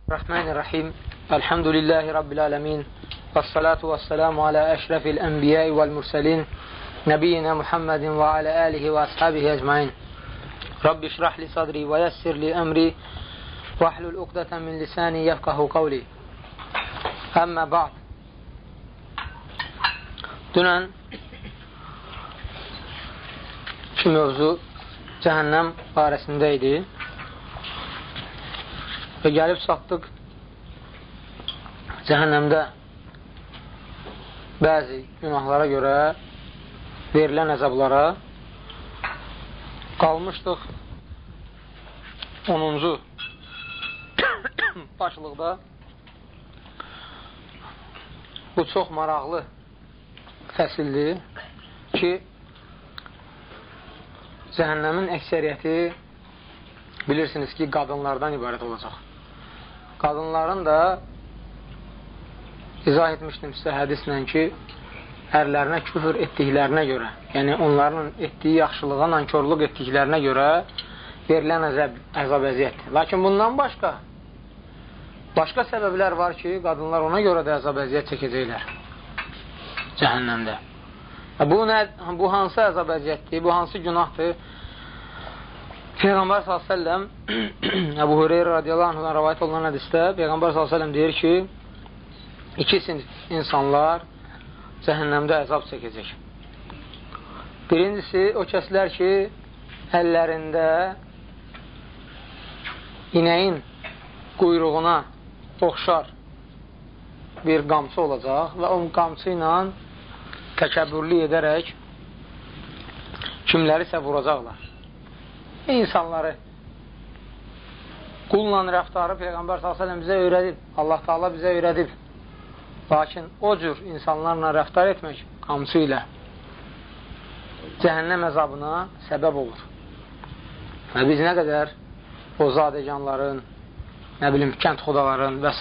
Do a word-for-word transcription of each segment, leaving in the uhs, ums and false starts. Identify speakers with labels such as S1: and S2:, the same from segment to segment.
S1: Bismillahirrahmanirrahim. Elhamdülillahi Rabbil alemin. Vessalatu vesselamu ala eşrefil enbiyai vel murselin. Nebiyyina Muhammedin ve ala alihi ve ashabihi ecmain. Rabbi şrahli sadri ve yessirli emri. Vahlul uqdeten min lisani yefkahu qavli. Əmmə ba'd. Dünən ki mövzu cəhənnəm barəsində idi. Və gəlib satdıq cəhənnəmdə bəzi günahlara görə verilən əzablara. Qalmışdıq onuncu başlıqda. Bu çox maraqlı fəsildir ki, cəhənnəmin əksəriyyəti bilirsiniz ki, qadınlardan ibarət olacaq. Qadınların da izah etmişdim sizə hədislə ki, ərlərinə küfür etdiklərinə görə, yəni onların etdiyi yaxşılığa nankörlük etdiklərinə görə verilən əzab, əzab əziyyətdir. Lakin bundan başqa başqa səbəblər var ki, qadınlar ona görə də əzab əziyyət çəkəcəklər cəhənnəmdə. Bu, nə, bu hansı əzab əziyyətdir, bu hansı günahdır? Peyğəmbər sallallahu əleyhi və səlləm Əbu Hüreyrə radiyallahu anhudan rəvayət olunan hədisdə Peyğəmbər sallallahu əleyhi və səlləm deyir ki, iki sinif insanlar cəhənnəmdə əzab çəkəcək. Birincisi, o kəslər ki, əllərində inəyin quyruğuna oxşar bir qamçı olacaq və o qamçı ilə təkəbbürlü edərək kimlərisə vuracaqlar. İnsanları qulla rəftarı Peyğəmbər sallallahu əleyhi və səlləm bizə öyrədib, Allah Taala bizə öyrədib. Lakin o cür insanlarla rəftar etmək qamçı ilə cəhənnəm əzabına səbəb olur. Və biz nə qədər o zadəganların, nə bilim, kənd xudaların və s.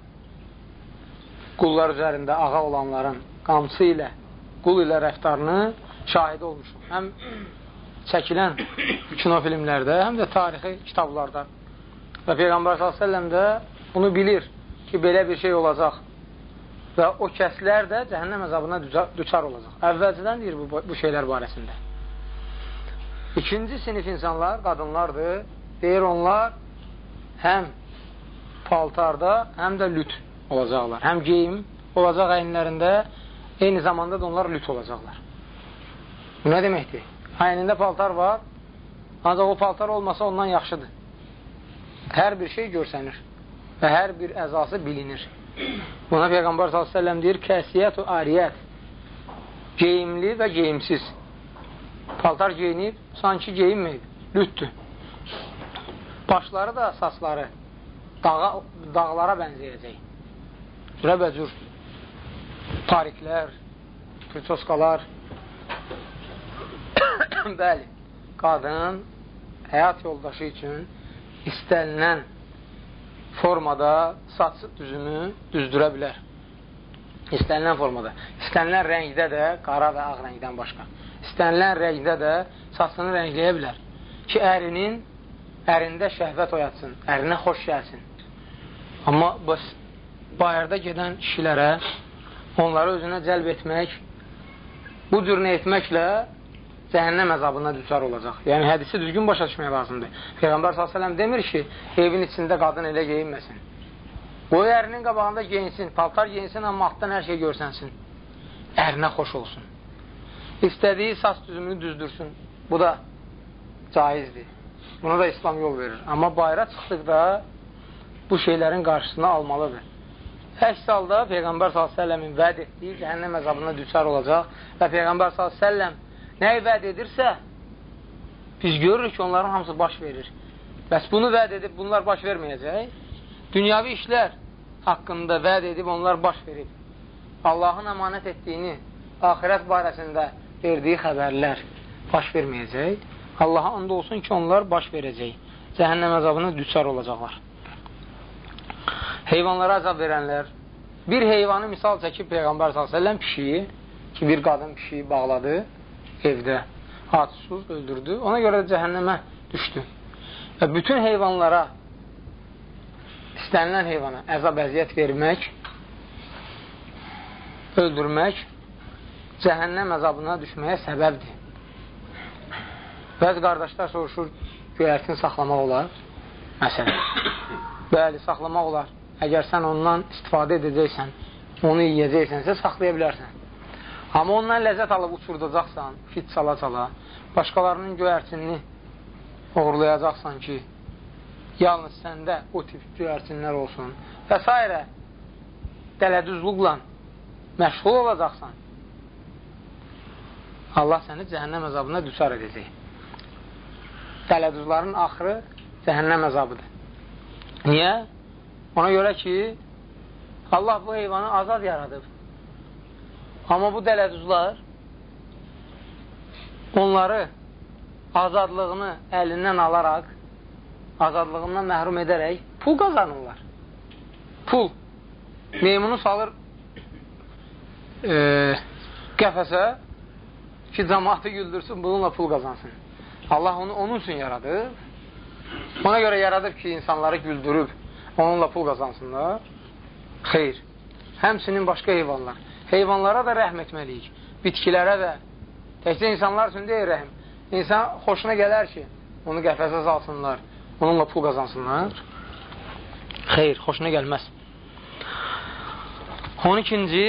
S1: qullar üzərində ağa olanların qamçı ilə, qul ilə rəftarını şahid olmuşuq. Həm çəkilən kino filmlərdə, həm də tarixi kitablarda. Və Peyğəmbər sallallahu əleyhi və səlləm də bunu bilir ki, belə bir şey olacaq. Və o kəslər də cəhənnəm əzabına düçar olacaq. Əvvəlcədən deyir bu, bu şeylər barəsində. İkinci sinif insanlar, qadınlardır. Deyir onlar həm paltarda, həm də lüt olacaqlar. Həm geyim olacaq əyinlərində, eyni zamanda da onlar lüt olacaqlar. Bu nə deməkdir? Əynində paltar var, ancaq o paltar olmasa ondan yaxşıdır. Hər bir şey görsənir və hər bir əzası bilinir. Buna Peyğəmbər sallallahu əleyhi və səlləm deyir, kəsiyyət-ü ariyyət, geyimli və geyimsiz. Paltar geyinib, sanki geyinməyib, lütdür. Başları da, saçları dağa, dağlara bənzəyəcək. Cürəbəcür pariklər, pürçoskalar. Bəli, qadın həyat yoldaşı üçün istənilən formada saç düzümü düzdürə bilər. İstənilən formada. İstənilən rəngdə də, qara və ağ rəngdən başqa. İstənilən rəngdə də saçını rəngləyə bilər. Ki, ərinin, ərində şəhvət oyatsın, ərinə xoş gəlsin. Amma bayırda gedən kişilərə onları özünə cəlb etmək, bu cür nə etməklə cəhənnəm əzabına düçar olacaq. Yəni, hədisi düzgün başa düşmək lazımdır. Peyğəmbər sallallahu əleyhi və səlləm demir ki, evin içində qadın elə geyinməsin. Qoy ərinin qabağında geyinsin, paltar geyinsin, amma altdan hər şey görsənsin. Ərinə xoş olsun. İstədiyi saç düzümünü düzdürsün. Bu da caizdir. Buna da İslam yol verir. Amma bayra çıxdıqda bu şeylərin qarşısını almalıdır. Əks halda Peyğəmbər sallallahu əleyhi və səlləmin vəd etdiyi cəhənnəm əzabına düçar olacaq və Peyğəmbər sallallahu əleyhi və səlləm nəyi vəd edirsə, biz görürük ki, onların hamısı baş verir. Bəs bunu vəd edib, bunlar baş verməyəcək. Dünyavi işlər haqqında vəd edib, onlar baş verib. Allahın əmanət etdiyini, axirət barəsində verdiyi xəbərlər baş verməyəcək. Allaha and olsun ki, onlar baş verəcək. Cəhənnəm əzabına düçar olacaqlar. Heyvanlara əzab verənlər. Bir heyvanı misal çəkib Peyğəmbər sallallahu əleyhi və səlləm pişiyi, ki, bir qadın pişiyi bağladı evdə, hadsız öldürdü. Ona görə də cəhənnəmə düşdü. Və bütün heyvanlara istənilən heyvana əzab əziyyət vermək, öldürmək cəhənnəm əzabına düşməyə səbəbdir. Bəzi qardaşlar soruşur, göyərtin saxlamaq olar. Məsələn, bəli, saxlamaq olar. Əgər sən ondan istifadə edəcəksən, onu yiyəcəksənsə, saxlaya bilərsən. Amma ondan ləzzət alıb uçurdacaqsan, fit çala-çala, başqalarının göyərtinini uğurlayacaqsan ki, yalnız səndə o tip göyərtinlər olsun və s. dələdüzlüklə məşğul olacaqsan, Allah səni cəhənnəm əzabına düçar edəcək. Dələdüzlərin axırı cəhənnəm əzabıdır. Niyə? Ona görə ki, Allah bu heyvanı azad yaradıb. Amma bu dələdüzlər onları azadlığını əlindən alaraq, azadlığından məhrum edərək pul qazanırlar. Pul. Meymunu salır e, qəfəsə ki, cəmaatı güldürsün, bununla pul qazansın. Allah onu onun üçün yaradıb. Ona görə yaradıb ki, insanları güldürüb, onunla pul qazansınlar. Xeyr. Həmsinin başqa heyvanlar. Heyvanlara da rəhm etməliyik. Bitkilərə də. Təkcə insanlar üçün deyir rəhm. İnsan xoşuna gələr ki, onu qəfəsə salsınlar, onunla pul qazansınlar. Xeyr, xoşuna gəlməz. on ikinci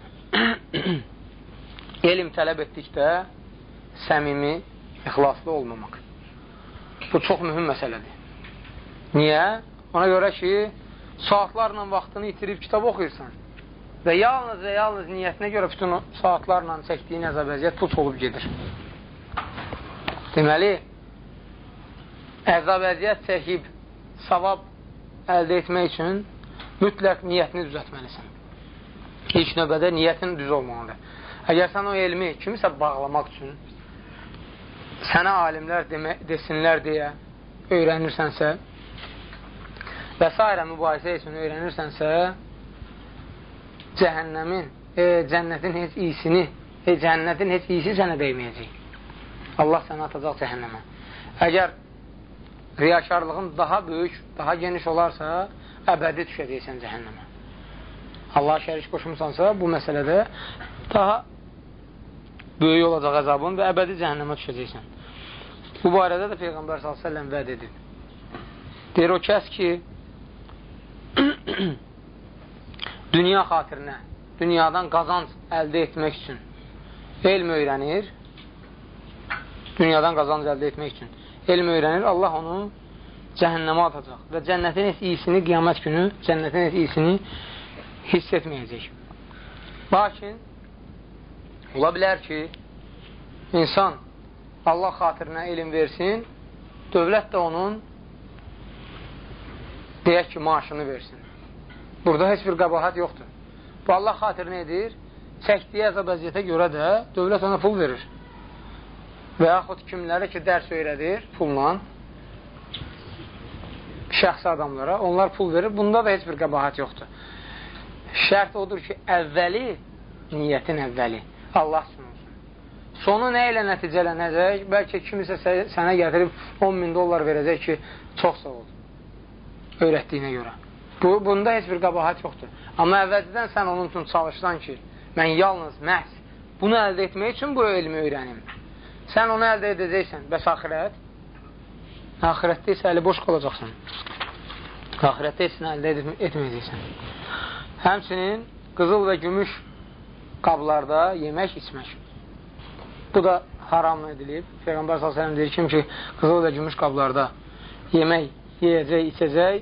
S1: elm tələb etdikdə səmimi, ixlaslı olmamaq. Bu çox mühüm məsələdir. Niyə? Ona görə ki, saatlarla vaxtını itirib kitab oxuyursan və yalnız və yalnız niyyətinə görə bütün saatlarla çəkdiyin əzab əziyyət puç olub gedir. Deməli, əzab əziyyət çəkib savab əldə etmək üçün mütləq niyyətini düzəltməlisən. İlk növbədə niyyətin düz olmalıdır. Əgər sən o elmi kimisə bağlamaq üçün sənə alimlər demə, desinlər deyə öyrənirsənsə və s. mübahisə üçün öyrənirsənsə cəhənnəmin, e, cənnətin heç iyisini, e, cənnətin heç iyisi sənə dəyməyəcək. Allah səni atacaq cəhənnəmə. Əgər riyakarlığın daha böyük, daha geniş olarsa, əbədi düşəcəksən cəhənnəmə. Allah şərik qoşumsansa, bu məsələdə daha böyük olacaq əzabın və əbədi cəhənnəmə düşəcəksən. Bu barədə də Peyğəmbər sallallahu əleyhi və səlləm vəd edir. Deyir, o kəs ki, dünya xatirinə, dünyadan qazanc əldə etmək üçün elm öyrənir, dünyadan qazanc əldə etmək üçün elm öyrənir, Allah onu cəhənnəmə atacaq və cənnətin heç iyisini, qiyamət günü cənnətin heç iyisini hiss etməyəcək. Lakin ola bilər ki, insan Allah xatirinə elm versin, dövlət də onun deyək ki, maaşını versin. Burada heç bir qəbahət yoxdur. Bu Allah xatirinə edir, çəkdiyi əzab əziyyətə görə də dövlət ona pul verir. Və yaxud kimlərə ki, dərs öyrədir pulla, şəxsi adamlara, onlar pul verir, bunda da heç bir qəbahət yoxdur. Şərt odur ki, əvvəli, niyyətin əvvəli Allah üçün olsun. Sonu nə ilə nəticələnəcək? Bəlkə kimisə sənə gətirib on min dollar verəcək ki, çox sağ ol, öyrətdiyinə görə. Bu, bunda heç bir qəbahət yoxdur. Amma əvvəlcədən sən onun üçün çalışsan ki, mən yalnız məhz bunu əldə etmək üçün bu elmi öyrənim. Sən onu əldə edəcəksən, bəs axirət? Axirətdə isə əli boş qalacaqsan. Axirətdə isə əldə etməyəcəksən. Həmçinin qızıl və gümüş qablarda yemək, içmək. Bu da haram edilib. Peyğəmbər sallallahu əleyhi və səlləm deyir, kim ki, qızıl və gümüş qablarda yemək, yeyəcək, içəcək,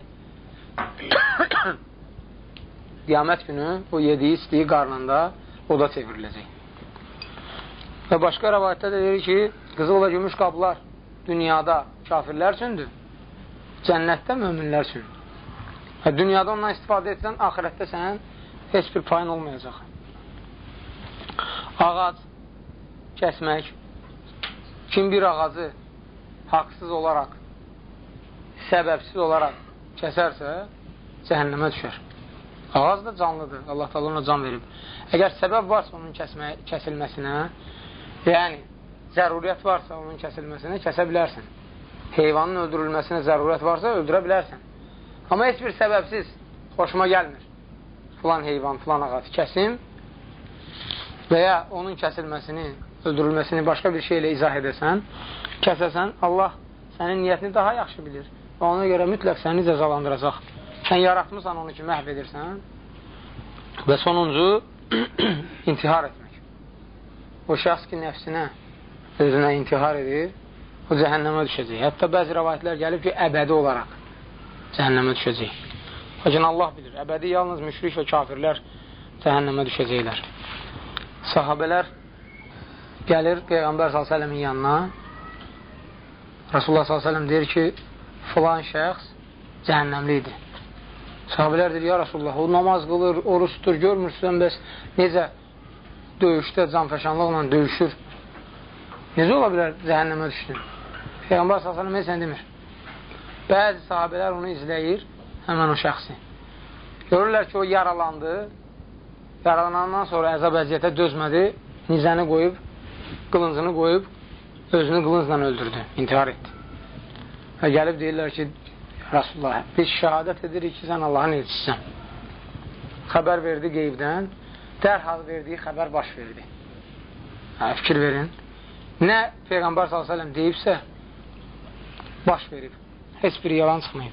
S1: qiyamət günü o yediyi, içdiyi qarnında oda çevriləcək. Və başqa rəvayətdə də deyir ki, qızıl və gümüş qablar dünyada kafirlər üçündür, cənnətdə möminlər üçün. Və dünyada ondan istifadə etsən, axirətdə sənin heç bir payın olmayacaq. Ağac kəsmək. Kim bir ağacı haqsız olaraq, səbəbsiz olaraq kəsərsə, cəhənnəmə düşər. Ağac da canlıdır. Allah təala ona can verib. Əgər səbəb varsa onun kəsmə, kəsilməsinə, yəni zəruriyyət varsa onun kəsilməsinə, kəsə bilərsən. Heyvanın öldürülməsinə zəruriyyət varsa, öldürə bilərsən. Amma heç bir səbəbsiz xoşuma gəlmir. Filan heyvan, filan ağacı kəsim və ya onun kəsilməsini, öldürülməsini başqa bir şeylə izah edəsən, kəsəsən, Allah sənin niyyətini daha yaxşı bilir və ona görə mütləq səni cəzalandıracaq. Sən yaratmısan onu ki, məhv edirsən və sonuncu intihar etmək. O şəxs ki, nəfsinə, özünə intihar edir, o cəhənnəmə düşəcək. Hətta bəzi rəvayətlər gəlib ki, əbədi olaraq cəhənnəmə düşəcək. Lakin Allah bilir, əbədi yalnız müşrik və kafirlər cəhənnəmə düşəcəklər. Sahabələr gəlir Peyğəmbər sallallahu əleyhi və səlləmin yanına. Rasulullah sallallahu əleyhi və səlləm deyir ki, filan şəxs cəhənnəmli idi. Sahabələr deyir, ya Rasulullah, o namaz qılır, oruç tutur, görmürsən, bəs necə döyüşdə canfəşanlıqla döyüşür? Necə ola bilər cəhənnəmə düşdün? Peyğəmbər sallallahu əleyhi və səlləm heç sən demir. Bəzi sahabələr onu izləyir, həmən o şəxsi. Görürlər ki, o yaralandı, yaralanandan sonra əzab əziyyətə dözmədi, nizəni qoyub, qılıncını qoyub, özünü qılıncla öldürdü, intihar etdi. Və gəlib deyirlər ki, Rasulullah, biz şəhadət edirik ki, sən Allahın elçisisən. Xəbər verdi qeybdən, dərhal verdiyi xəbər baş verdi. Hə, fikir verin. Nə Peyğəmbər sallallahu əleyhi və səlləm deyibsə, baş verib. Heç bir yalan çıxmayıb.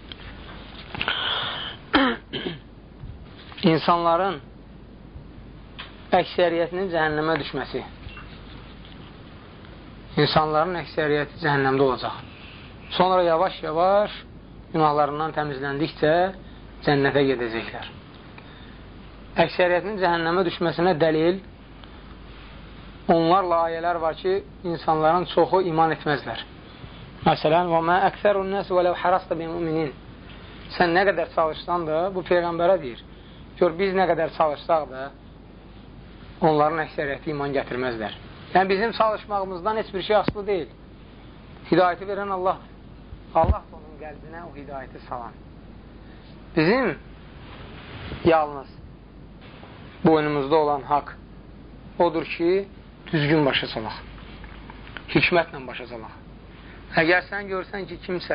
S1: İnsanların əksəriyyətinin cəhənnəmə düşməsi. İnsanların əksəriyyəti cəhənnəmdə olacaq. Sonra yavaş-yavaş günahlarından təmizləndikcə cənnətə gedəcəklər. Əksəriyyətinin cəhənnəmə düşməsinə dəlil onlarla ayələr var ki, insanların çoxu iman etməzlər. Məsələn, وَمَا أَكْثَرُ النَّاسِ وَلَوْ حَرَصْتَ بِمُؤْمِنِينَ Sən nə qədər çalışsan da, bu Peyğəmbərə deyir. Gör, biz nə qədər çalışsaq da, onların əksəriyyəti iman gətirməzlər. Yəni, bizim çalışmağımızdan heç bir şey asılı deyil. Hidayəti verən Allah. Allah da onun qəlbinə o hidayəti salan. Bizim yalnız boynumuzda olan haqq odur ki, düzgün başa salaq. Hikmətlə başa salaq. Əgər sən görsən ki, kimsə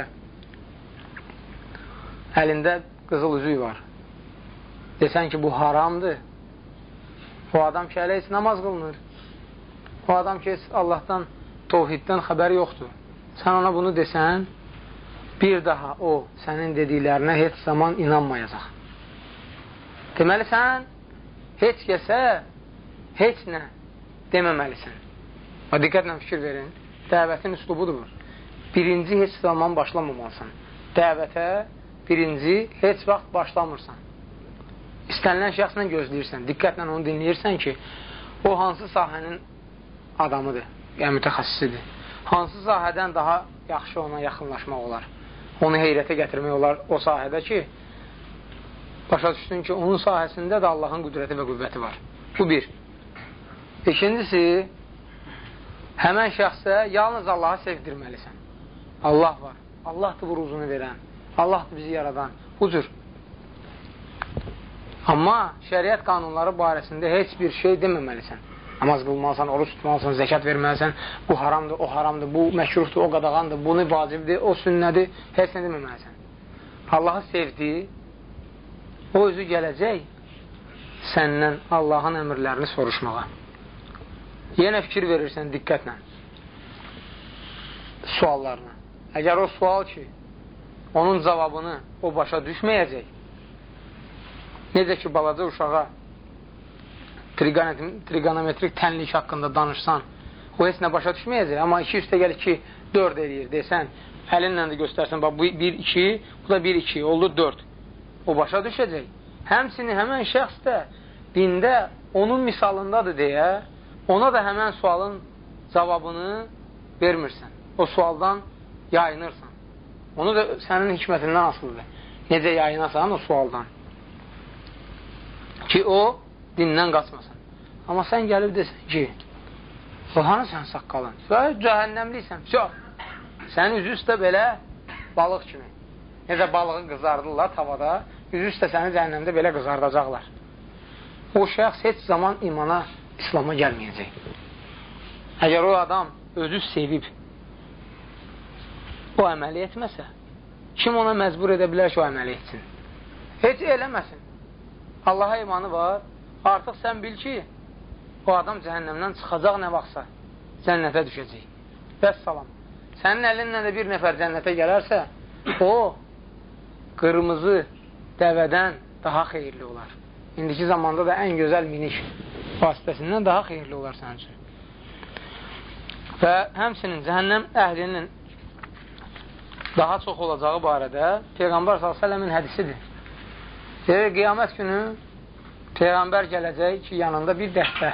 S1: əlində qızıl üzük var, desən ki, bu haramdır, o adam ki, hələ heç namaz qılınır, o adam ki, Allahdan, tovhiddən xəbəri yoxdur. Sən ona bunu desən, bir daha o, sənin dediklərinə heç zaman inanmayacaq. Deməli, sən heç kəsə, heç nə deməməlisən. O, diqqətlə fikir verin, dəvətin üslubudur. Birinci heç zaman başlamamalısan. Dəvətə birinci heç vaxt başlamırsan. İstənilən şəxslə gözləyirsən, diqqətlə onu dinləyirsən ki, o hansı sahənin adamıdır, yəni mütəxəssisidir. Hansı sahədən daha yaxşı ona yaxınlaşmaq olar, onu heyrətə gətirmək olar o sahədə ki, başa düşdün ki, onun sahəsində də Allahın qüdrəti və qüvvəti var. Bu bir. İkincisi, həmən şəxsə yalnız Allahı sevdirməlisən. Allah var. Allahdır bu ruzunu verən. Allahdır bizi yaradan. Bu cür. Amma şəriət qanunları barəsində heç bir şey deməməlisən. Namaz qılmalısan, oruç tutmalısan, zəkat verməlisən, bu haramdır, o haramdır, bu məkruhdur, o qadağandır, bunu vacibdir, o sünnədir, heç nə deməməlisən. Allahı sevdi, o özü gələcək səndən Allahın əmrlərini soruşmağa. Yenə fikir verirsən diqqətlə suallarına. Əgər o sual ki, onun cavabını o başa düşməyəcək, necə ki, balaca uşağa trigonometrik tənlik haqqında danışsan, o heç nə başa düşməyəcək, amma iki üstə gəlir ki, dörd eləyir desən, əlinlə də göstərsən, bax, bu bir, iki, bu da bir, iki, oldu dörd. O başa düşəcək. Həmsini həmən şəxs də dində onun misalındadır deyə, ona da həmən sualın cavabını vermirsən. O sualdan yayınırsan. Onu da sənin hikmətindən asılıdır. Necə yayınasan o sualdan. Ki o dindən qaçmasın. Amma sən gəlib desən ki, o hanı sən saqqalın? Cəhənnəmliysən. Sən üzü üstə belə balıq kimi. Necə balığı qızardırlar tavada, üzü üstə səni cəhənnəmdə belə qızardacaqlar. O şəxs heç zaman imana, İslama gəlməyəcək. Əgər o adam özü sevib, o əməli etməsə, Kim ona məcbur edə bilər ki, o əməli etsin? Heç eləməsin. Allaha imanı var. Artıq sən bil ki, o adam cəhənnəmdən çıxacaq nə vaxtsa, cənnətə düşəcək. Vəssalam. Sənin əlinlə də bir nəfər cənnətə gələrsə, o, qırmızı dəvədən daha xeyirli olar. İndiki zamanda da ən gözəl miniş vasitəsindən daha xeyirli olar sənin üçün. Və həmsinin cəhənnəm əhlinin daha çox olacağı barədə Peyğəmbər sallallahu əleyhi və səlləmin hədisidir. Deyir, qiyamət günü Peyğəmbər gələcək ki, yanında bir dəstə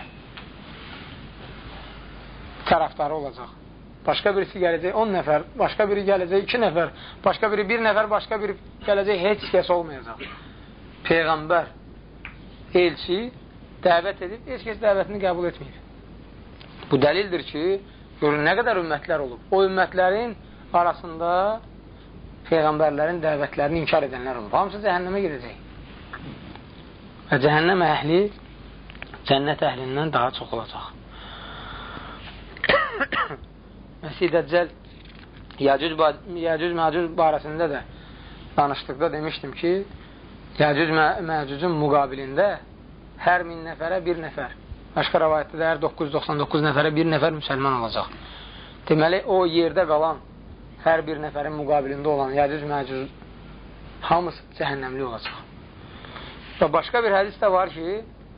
S1: tərəfdarı olacaq. Başqa birisi gələcək on nəfər, başqa biri gələcək iki nəfər, başqa biri bir nəfər, başqa biri gələcək, heç kəs olmayacaq. Peyğəmbər, elçi dəvət edib, heç kəs dəvətini qəbul etməyib. Bu dəlildir ki, görün nə qədər ümmətlər olub. O ümmətlərin arasında Peyğəmbərlərin dəvətlərini inkar edənlər olub. Hamısı cəhənnəmə gedəcək. Və cəhənnəm əhli cənnət əhlindən daha çox olacaq. Məsih Dəccəl Yəcüc Məcüc barəsində də danışdıqda demişdim ki, Yəcüc Məcücün müqabilində hər min nəfərə bir nəfər, başqa rəvayətdə də hər doqquz yüz doxsan doqquz nəfərə bir nəfər müsəlman olacaq. Deməli, o yerdə qalan hər bir nəfərin müqabilində olan Yəcüc Məcüc hamısı cəhənnəmli olacaq. Və başqa bir hədis də var ki,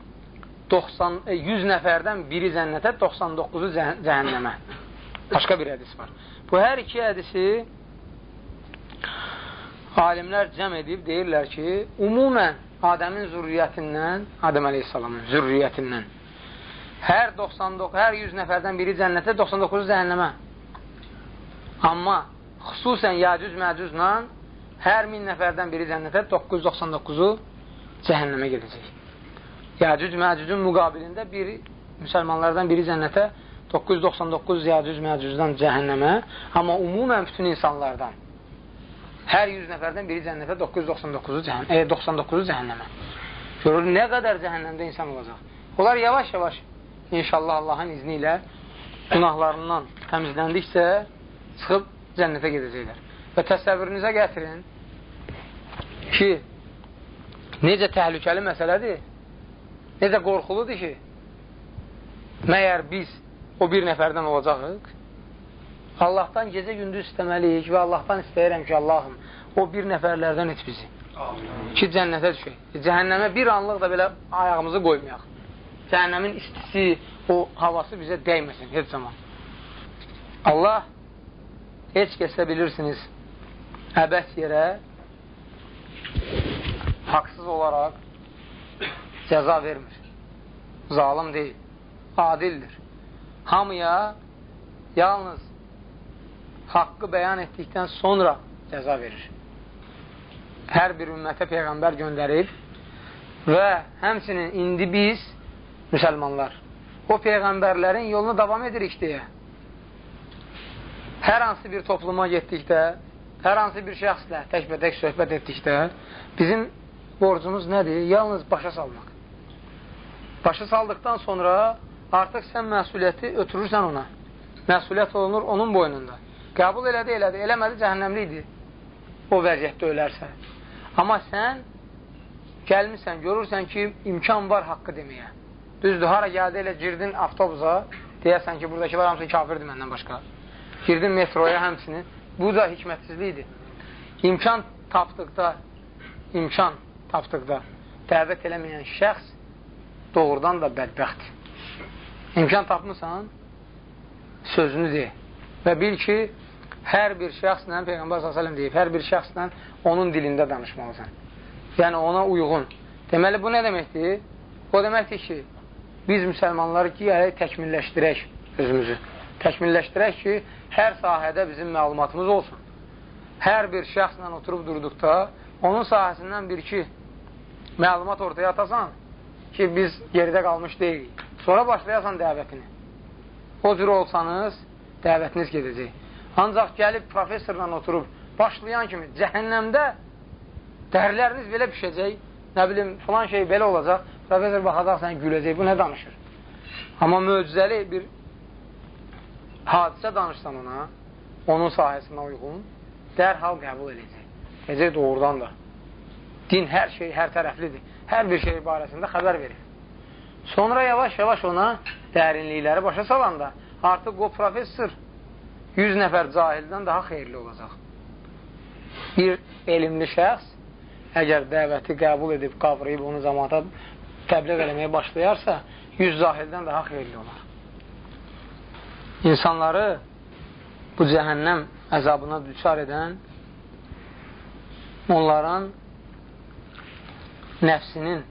S1: yüz nəfərdən biri cənnətə, doxsan doqquzu cəhənnəmə. Başqa bir hədis var. Bu hər iki hədisi alimlər cəm edib deyirlər ki, umumən Adəmin zürriyyətindən, Adəm əleyhissalamın zürriyyətindən hər doxsan doqquz, hər yüz nəfərdən biri cənnətə, doxsan doqquzu cəhənnəmə. Amma xüsusən Yəcüc Məcüclə hər min nəfərdən biri cənnətə, doqquz yüz doxsan doqquzu cəhənnəmə gedəcək. Yəcüc Məcücün müqabilində biri, müsəlmanlardan biri cənnətə, doqquz yüz doxsan doqquz Yəcüc Məcücdən cəhənnəmə, amma umumən bütün insanlardan hər yüz nəfərdən biri cənnətə, doqquz yüz doxsan doqquzu cəhənnəmə. Görür, nə qədər cəhənnəmdə insan olacaq. Onlar yavaş-yavaş, inşallah Allahın izni ilə günahlarından təmizləndikcə çıxıb cənnətə gedəcəklər. Və təsəvvürünüzə gətirin ki, necə təhlükəli məsələdir, necə qorxuludur ki, məyər biz o bir nəfərdən olacaqıq. Allahdan gecə-gündüz istəməliyik və Allahdan istəyirəm ki, Allahım, o bir nəfərlərdən et bizi. Ki, cənnətə düşək. Cəhənnəmə bir anlıq da belə ayağımızı qoymayaq. Cəhənnəmin istisi, o havası bizə dəyməsin heç zaman. Allah heç kəsə bilirsiniz, əbəs yerə haqsız olaraq cəza vermir. Zalim deyil, adildir. Hamıya yalnız haqqı bəyan etdikdən sonra cəza verir. Hər bir ümmətə Peyğəmbər göndərib və həmçinin indi biz, müsəlmanlar, o Peyğəmbərlərin yolunu davam edirik deyə. Hər hansı bir topluma getdikdə, hər hansı bir şəxslə təkbətək söhbət etdikdə bizim borcumuz nədir? Yalnız başa salmaq. Başa saldıqdan sonra artıq sən məsuliyyəti ötürürsən ona. Məsuliyyət olunur onun boynunda. Qəbul elədi, elədi, eləmədi, cəhənnəmli idi. O vəziyyətdə ölərsə. Amma sən gəlmirsən, görürsən ki, imkan var haqqı deməyə. Düzdür, hara gəldi elə girdin avtobusa, deyərsən ki, buradakılar hamısı kafirdir məndən başqa. Girdin metroya həmsini. Bu da hikmətsizlikdir. İmkan tapdıqda, imkan tapdıqda dəvət eləməyən şəxs doğrudan da bədbəxtdir. İmkan tapmısan, sözünü deyil. Və bil ki, hər bir şəxslə, Peyğəmbər sallallahu əleyhi və səlləm deyib, hər bir şəxslə onun dilində danışmalısan. Yəni, ona uyğun. Deməli, bu nə deməkdir? O deməkdir ki, biz müsəlmanları ki, təkmilləşdirək özümüzü. Təkmilləşdirək ki, hər sahədə bizim məlumatımız olsun. Hər bir şəxslə oturub durduqda, onun sahəsindən bir-iki məlumat ortaya atasan ki, biz geridə qalmış deyilik. Sonra başlayasan dəvətini. O cür olsanız, dəvətiniz gedəcək. Ancaq gəlib professorla oturub başlayan kimi cəhənnəmdə dərləriniz belə pişəcək, nə bilim, filan şey belə olacaq, professor baxacaq sənə güləcək, bu nə danışır? Amma möcüzəli bir hadisə danışsan ona, onun sahəsinə uyğun, dərhal qəbul edəcək. öyrətəcək doğrudan da. Din hər şey, hər tərəflidir. Hər bir şey barəsində xəbər verir. Sonra yavaş-yavaş ona dərinlikləri başa salanda artıq o professor yüz nəfər cahildən daha xeyirli olacaq. Bir elmli şəxs əgər dəvəti qəbul edib, qavrayıb onu cəmaata təbliğ eləməyə başlayarsa, yüz cahildən daha xeyirli olar. İnsanları bu cəhənnəm əzabına düçar edən onların nəfsinin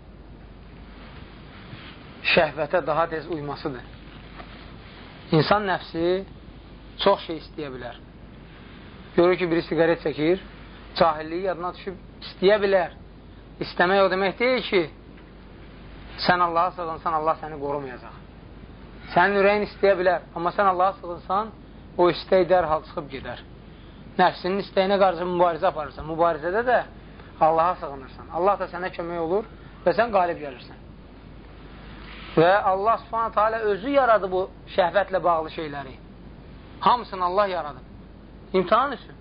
S1: şəhvətə daha tez uymasıdır. İnsan nəfsi çox şey istəyə bilər. Görür ki, biri siqaret çəkir, cahilliyi yadına düşüb istəyə bilər. İstəmək o demək deyil ki, sən Allaha sığınsan, Allah səni qorumayacaq. Sənin ürəyin istəyə bilər, amma sən Allaha sığınsan, o istək dərhal çıxıb gedər. Nəfsinin istəyinə qarşı mübarizə aparırsan. Mübarizədə də Allaha sığınırsan. Allah da sənə kömək olur və sən qalib gəlirsən. Və Allah subhanətə alə özü yaradıb bu şəhvətlə bağlı şeyləri. Hamısını Allah yaradıb. İmtihan üçün.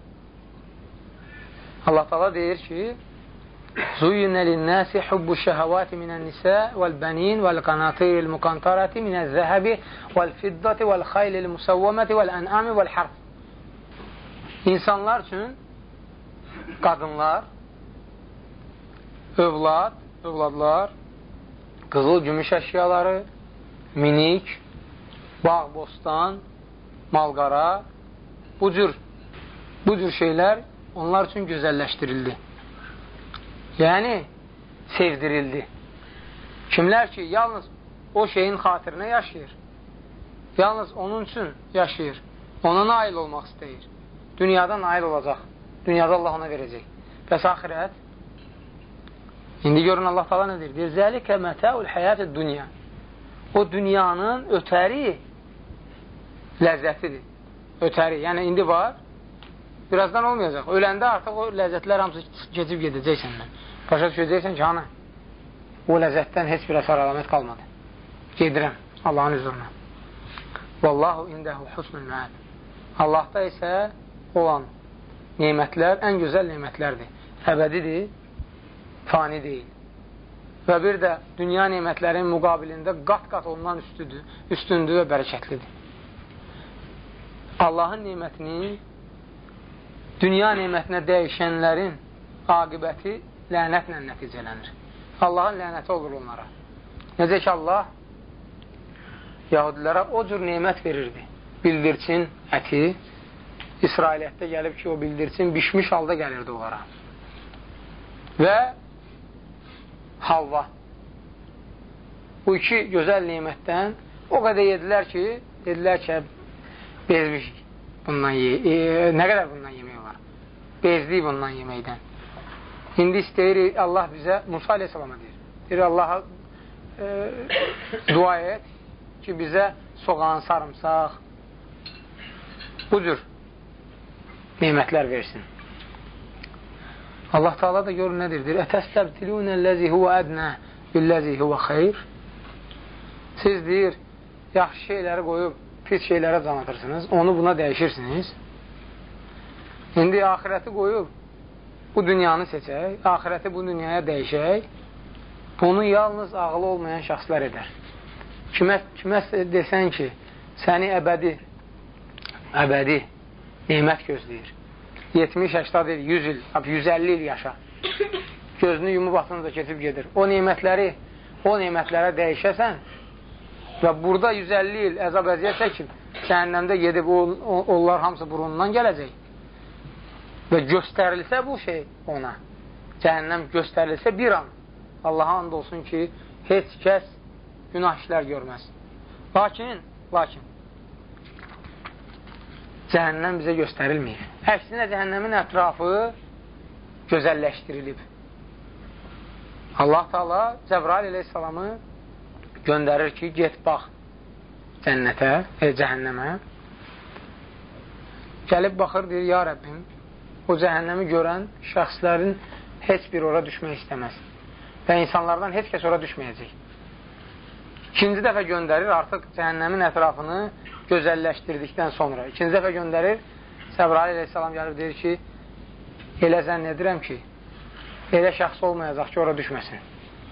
S1: Allah Teala deyir ki, Zuyyinə linnəsi hubbu şəhəvati minən-nisə vəl-bənin vəl-qanatiril muqantarati minəz-zəhəbi vəl-fiddati vəl-xaylil musavvəməti vəl-ən'ami vəl-harf. İnsanlar üçün qadınlar, övlad, övladlar, qızıl, gümüş əşyaları, minik, bağ, bostan, malqara, bu cür, bu cür şeylər onlar üçün gözəlləşdirildi. Yəni, sevdirildi. Kimlər ki, yalnız o şeyin xatirinə yaşayır, yalnız onun üçün yaşayır, ona nail olmaq istəyir, dünyada nail olacaq, dünyada Allah ona verəcək. Bəs axirət, indi görün Allah Teala nə deyir? Deyir, zəlikə mətəul həyat-ı dünya. O dünyanın ötəri ləzzətidir. Ötəri, yəni indi var, birazdan olmayacaq. Öləndə artıq o ləzzətlər hamısı keçib gedəcək səndən. Başa düşəcəksən ki, hanı? O ləzzətdən heç bir əsar əlamət qalmadı. Gedirəm Allahın huzuruna. Vallahu indəhu husnul məəd. Allahda isə olan nemətlər ən gözəl nemətlərdir. Əbədidir, fani deyil. Və bir də dünya nemətlərin müqabilində qat-qat ondan üstüdür, üstündür və bərəkətlidir. Allahın nemətinin dünya nemətinə dəyişənlərin aqibəti lənətlə nəticələnir. Allahın lənəti olur onlara. Necə ki, Allah yahudilərə o cür nemət verirdi. Bildirçin əti, İsrailiyyətdə gəlib ki, o bildirçin bişmiş halda gəlirdi onlara. Və halva. Bu iki gözəl nemətdən o qədər yedilər ki, dedilər ki, bezmişik bundan ye e, nə qədər bundan yemək olar? Bezdik bundan yeməkdən. İndi istəyir Allah bizə Musa aleyhissalama deyir. Deyir Allaha e, dua et ki, bizə soğan, sarımsaq bu cür nemətlər versin. Allah Teala da görür nədir? Deyir, ətəstəbtilunəl-ləzi huvə ədnə billəzi huvə xeyr. Siz deyir, yaxşı şeyləri qoyub pis şeylərə can atırsınız, onu buna dəyişirsiniz. İndi axirəti qoyub bu dünyanı seçək, axirəti bu dünyaya dəyişək, bunu yalnız ağlı olmayan şəxslər edər. Kimə, kimə desən ki, səni əbədi, əbədi nemət gözləyir. yetmiş, səksən, yüz il, yüz əlli il yaşa. Gözünü yumub atınca keçib gedir. O nemətləri, o nemətlərə dəyişəsən və burada yüz əlli il əzab əziyyət çəkib, cəhənnəmdə gedib, onlar hamısı burundan gələcək. Və göstərilsə bu şey ona, cəhənnəm göstərilsə bir an, Allaha and olsun ki, heç kəs günah işlər görməz. Lakin, lakin, cəhənnəm bizə göstərilməyir. Əksinə, cəhənnəmin ətrafı gözəlləşdirilib. Allah Teala Cəbrail əleyhissalamı göndərir ki, get bax cənnətə, e, cəhənnəmə. Gəlib baxır, deyir, ya Rəbbim, o cəhənnəmi görən şəxslərin heç bir ora düşmək istəməz. Və insanlardan heç kəs ora düşməyəcək. İkinci dəfə göndərir, artıq cəhənnəmin ətrafını gözəlləşdirdikdən sonra. İkinci dəfə göndərir, Cəbrail əleyhissalam gəlir, deyir ki, elə zənn edirəm ki, elə şəxs olmayacaq ki, ora düşməsin.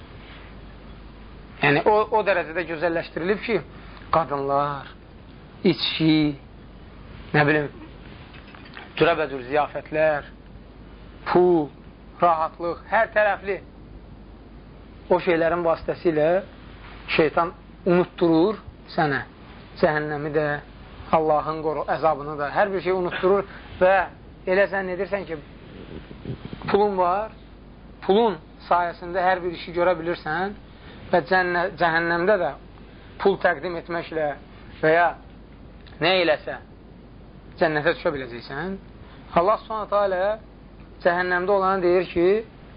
S1: Yəni, o, o dərəcədə gözəlləşdirilib ki, qadınlar, içki, nə bilim, cürəbəcür ziyafətlər, pul, rahatlıq, hər tərəfli o şeylərin vasitəsilə şeytan unutturur sənə cəhənnəmi də, Allahın qoru, əzabını da, hər bir şey unutturur və elə zənn edirsən ki, pulun var, pulun sayəsində hər bir işi görə bilirsən və cəhənnəmdə də pul təqdim etməklə və ya nə eləsə cənnətə düşə biləcəksən. Allah subhanətə alə cəhənnəmdə olanı deyir ki,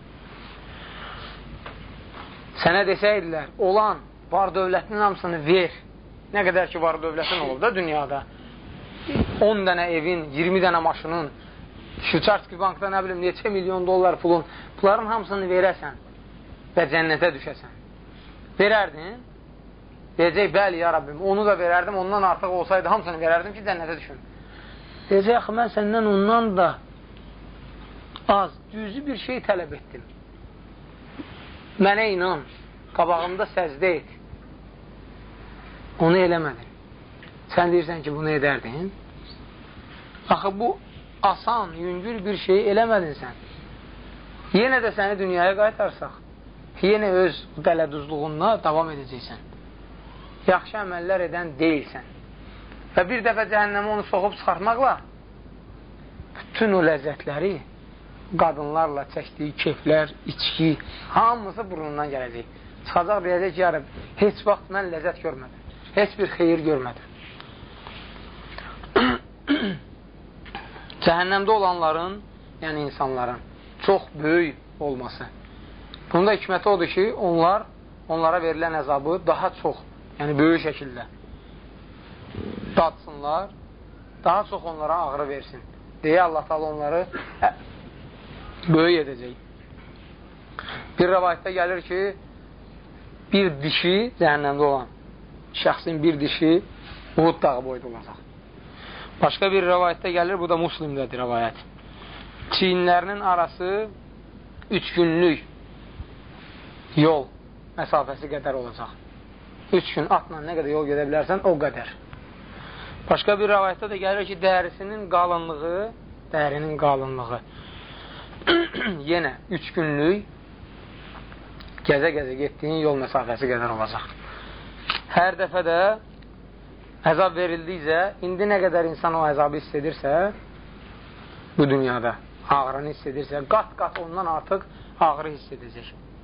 S1: sənə desəydilər, olan var dövlətinin hamısını ver. Nə qədər ki, var dövlətin olub da dünyada. on dənə evin, iyirmi dənə maşının, Şveyçarski bankda nə bilim, neçə milyon dollar pulun, bunların hamısını verəsən və cənnətə düşəsən. Verərdin, deyəcək, bəli, ya Rabbim, onu da verərdim, ondan artıq olsaydı, hamısını verərdim ki, cənnətə düşün. Deyəcək, axı, mən səndən ondan da az, düzü bir şey tələb etdim. Mənə inan, qabağımda səcdə et. Onu eləmədin. Sən deyirsən ki, bunu edərdin. Axı, bu asan, yüngül bir şey eləmədin sən. Yenə də səni dünyaya qaytarsaq, yenə öz dələduzluğunla davam edəcəksən. Yaxşı əməllər edən deyilsən. Və bir dəfə cəhənnəmə onu soxub çıxartmaqla bütün o ləzzətləri qadınlarla çəkdiyi keyflər, içki, hamısı burnundan gələcək. Çıxacaq deyəcək ki, yarab, heç vaxt mən ləzzət görmədim. Heç bir xeyir görmədim. Cəhənnəmdə olanların, yəni insanların çox böyük olması. Bunda hikməti odur ki, onlar, onlara verilən əzabı daha çox, yəni böyük şəkildə dadsınlar, daha çox onlara ağrı versin deyə Allah Teala onları böyük edəcək. Bir rəvayətdə gəlir ki, bir dişi cəhənnəmdə olan şəxsin bir dişi Uhud dağı boyda olacaq. Başqa bir rəvayətdə gəlir, bu da Müslimdədir rəvayət. Çiyinlərinin arası üç günlük yol məsafəsi qədər olacaq. Üç gün atla nə qədər yol gedə bilərsən, o qədər. Başqa bir rəvayətdə də gəlir ki, dərisinin qalınlığı, dərinin qalınlığı yenə üç günlük gəzə-gəzə getdiyin yol məsafəsi qədər olacaq. Hər dəfə də əzab verildikcə, indi nə qədər insan o əzabı hiss edirsə, bu dünyada ağrını hiss edirsə, qat-qat ondan artıq ağrı hiss edəcək.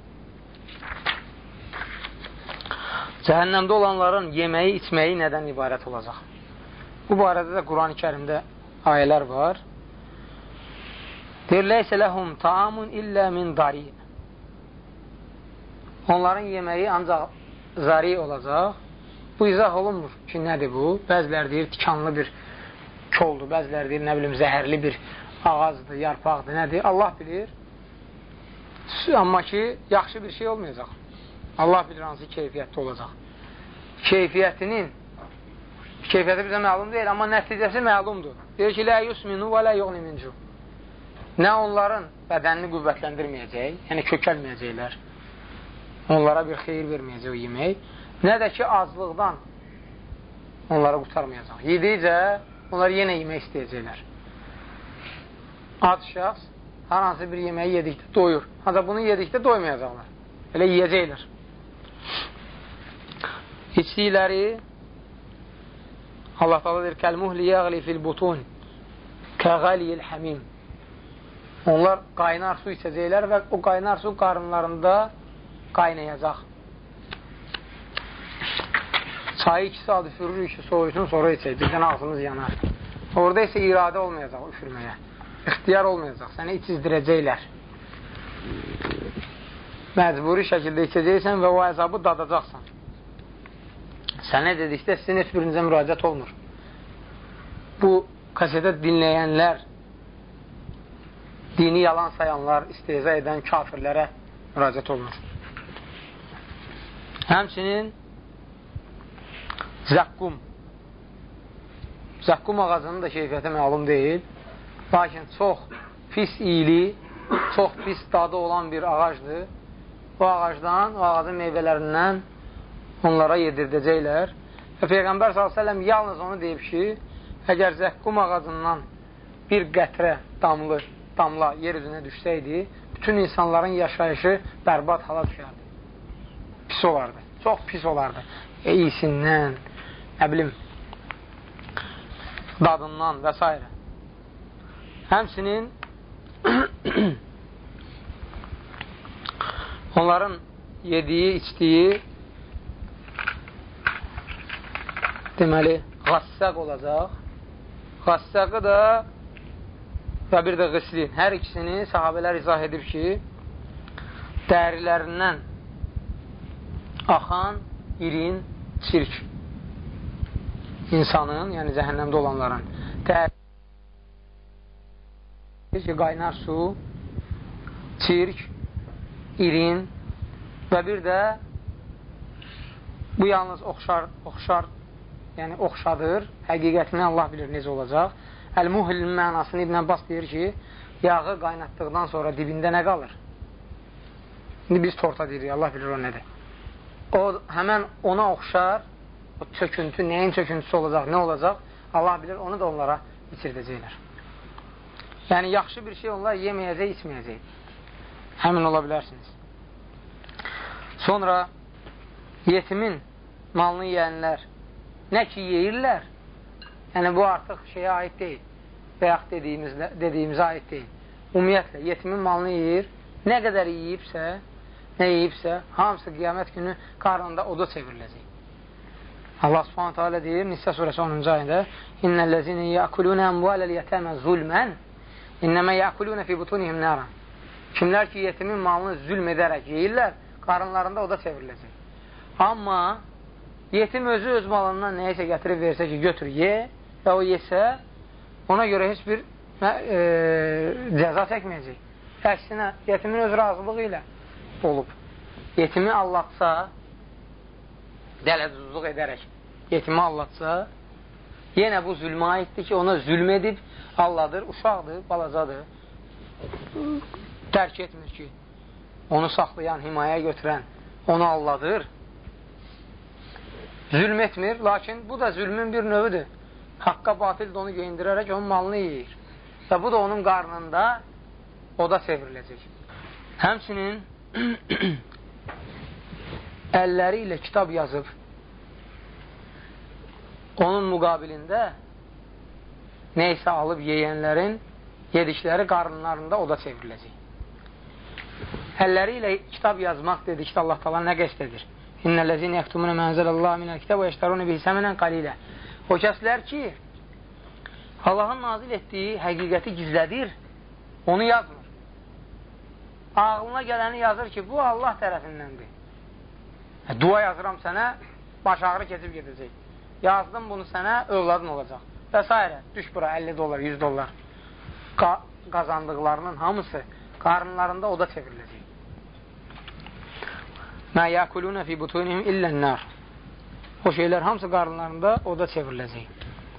S1: Cəhənnəmdə olanların yeməyi, içməyi nədən ibarət olacaq? Bu barədə də Quran-ı Kərimdə ayələr var. Deyir, leysə ləhum taamun illə min dari. Onların yeməyi ancaq zari olacaq. Bu izah olunmur ki, nədir bu? Bəzilər deyir, tikanlı bir koldur, bəzilər deyir, nə bilim, zəhərli bir ağacdır, yarpaqdır, nədir? Allah bilir. Amma ki, yaxşı bir şey olmayacaq. Allah bilir hansı keyfiyyətdə olacaq. Keyfiyyətinin keyfiyyəti bizə məlum deyil, amma nəticəsi məlumdur. Deyir ki, lə yusminu və lə yuğni mincu. Nə onların bədənini qüvvətləndirməyəcək, yəni kökəlməyəcəklər. Onlara bir xeyir verməyəcək o yemək. Nə də ki, azlıqdan onlara qutarmayacaq. Yedikcə, onlar yenə yemək istəyəcəklər. Ad şəxs hər hansı bir yeməyi yedikdə doyur. Hatta bunu yedikdə doymayacaqlar. Elə yiyəcəklər. İçdikləri Allah Teala deyir, kəlmuhli yəğli fil butun kəğəliyil həmim. Onlar qaynar su içəcəklər və o qaynar su qarınlarında qaynayacaq. Çayı iki saat üfürürük ki, soğuysun, sonra içək. Birdən ağzımız yanar. Orada isə iradə olmayacaq üfürməyə. İxtiyar olmayacaq. Səni içizdirəcəklər. Məcburi şəkildə içəcəksən və o əzabı dadacaqsan. Sənə dedikdə sizin heç birinizə müraciət olmur. Bu kasetə dinləyənlər, dini yalan sayanlar, istehza edən kafirlərə müraciət olunur. Həmçinin zəqqum. Zəqqum ağacının da keyfiyyəti məlum deyil. Lakin çox pis iyili, çox pis dadı olan bir ağacdır. O ağacdan, o ağacın meyvələrindən onlara yedirdəcəklər. Və Peyğəmbər sallallahu əleyhi və səlləm yalnız onu deyib ki, əgər zəqqum ağacından bir qətrə damlı, damla yer üzünə düşsəydi, bütün insanların yaşayışı bərbad hala düşərdi. Pis olardı, çox pis olardı. E, iyisindən, nə bilim, dadından və s. Həmsinin onların yediyi, içdiyi deməli, qassaq olacaq. Qassaqı da və bir də qıslin. Hər ikisini sahabələr izah edib ki, dərilərindən axan irin çirk insanın, yəni cəhənnəmdə olanların dəri qaynar su, çirk, irin və bir də bu yalnız oxşar, oxşar yəni oxşadır. Həqiqətini Allah bilir necə olacaq. Əl-Muhlin mənasını İbn Abbas deyir ki, yağı qaynatdıqdan sonra dibində nə qalır? İndi biz torta deyirik, Allah bilir o nədir. O, həmən ona oxşar, o çöküntü, nəyin çöküntüsü olacaq, nə olacaq? Allah bilir, onu da onlara içirdəcəklər. Yəni, yaxşı bir şey onlar yeməyəcək, içməyəcək. Həmin ola bilərsiniz. Sonra, yetimin malını yiyənlər nə ki yeyirlər, yəni bu artıq şeyə aid deyil, bəyək dediyimizə aid deyil. Ümumiyyətlə, yetimin malını yeyir, nə qədər yiyibsə, nə yiyibsə, hamısı qiyamət günü qarnında oda çevriləcək. Allah subhanətə alə deyir, Nisa surəsi onuncu ayında İnnəl-ləzini yəkulunə əmvaləl yətəmə zulmən İnnəmə yəkulunə fi butunihim nəran. Kimlər ki, yetimin malını zülm edərək yeyirlər, qarınlarında oda çevriləcək. Amma yetim özü öz malından nəyəsə gətirib versə ki, götür, ye və o yesə, ona görə heç bir e, cəza çəkməyəcək. Əksinə, yetimin öz razılığı ilə olub. Yetimi allatsa, dələduzluq edərək yetimi allatsa, yenə bu zülmə aiddir ki, ona zülm edib, alladır, uşaqdır, balacadır, tərk etmir ki, onu saxlayan, himayə götürən, onu alladır, zülm etmir, lakin bu da zülmün bir növüdür. Haqqa batildə onu geyindirərək onun malını yeyir. Və bu da onun qarnında oda çevriləcək. Həmçinin əlləri ilə kitab yazıb onun müqabilində neysə alıb yeyənlərin yedikləri qarınlarında oda çevriləcək. Əlləri ilə kitab yazmaq dedikdə Allah təala nə qəsd edir? İnnellezine yektumune ma enzelallahu minel kitab ve yeşterune bihi semenen qalile. O kəslər ki, Allahın nazil etdiyi həqiqəti gizlədir, onu yazmır. Ağlına gələni yazır ki, bu Allah tərəfindəndir. Dua yazıram sənə, baş ağrı keçib gedəcək. Yazdım bunu sənə, övladın olacaq. Və s. Düş bura əlli dollar, yüz dollar. Qa qazandıqlarının hamısı qarınlarında oda çevriləcək. Mə yəkulunə fi butunihim illən-nar. O şeylər hamısı qarınlarında oda çevriləcək.